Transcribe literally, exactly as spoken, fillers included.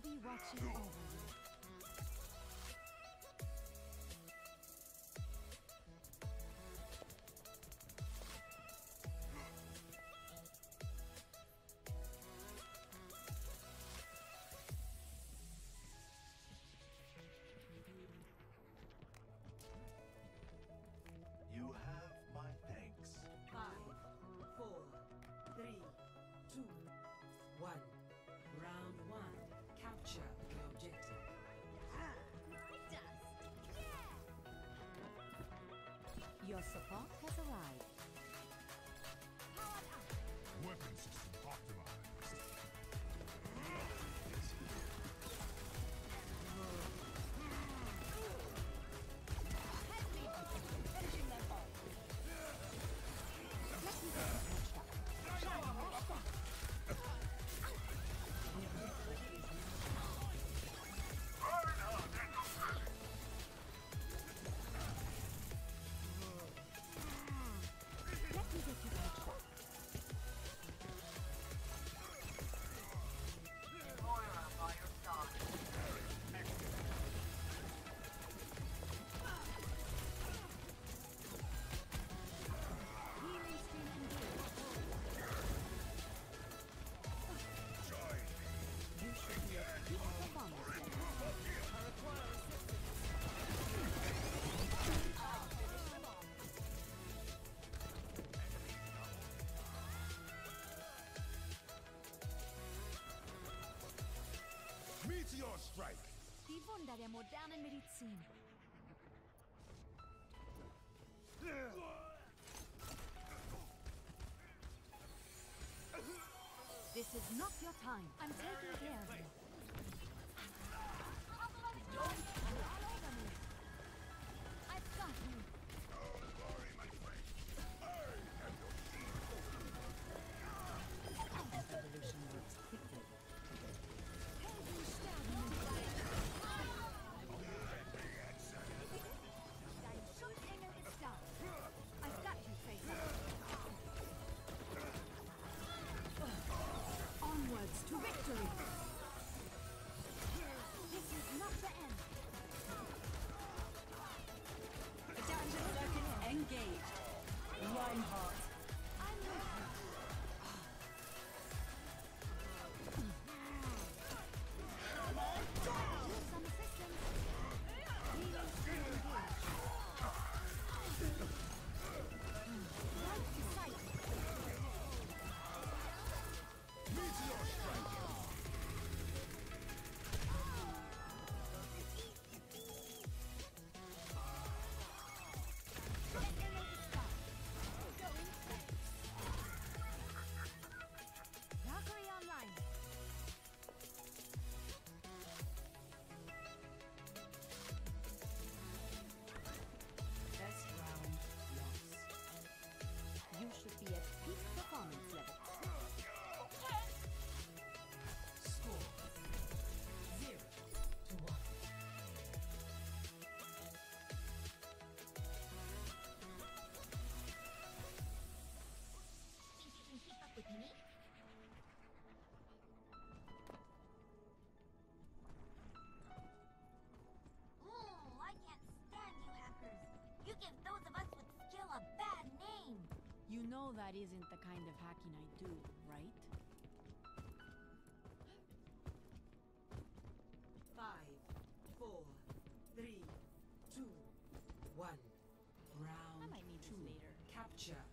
be watching over you. You have my thanks. Five, four, three, two, one. Round one. Capture the objective. My dust! Yeah! Your support has arrived. Powered up! Weapon system optimized. Head lead! Finishing them off! Let me get you patched up. Shower washed up! Let me get you patched up. Moira by your side. Healing stream engaged. You should be at peak performance level. I require assistance. I'll finish them off. Meteor strike! Die Wunder der modernen Medizin. This is not your time. I'm taking care of you. Don't fall all over me. I've got you. Don't worry, my friend. I am your This evolution works quickly. Dein Schutzengel ist da. I've got you, Tracer. Onwards to victory. This is not the end. Adaptive circuit engaged. Reinhardt. I'm with you. Need some assistance. Healing stream engaged. Right to sight. meteor strike! Switzerland is down. Going fast. Valkyrie online. Best round lost. You should be at peak performance level. Score zero to one. Think you can keep up with me? Ooh, I can't stand you hackers. You give those of us with skill a bad name. You know that isn't the kind of hacking I do, right? Five, four, three, two, one. Round I might need this two. later. Capture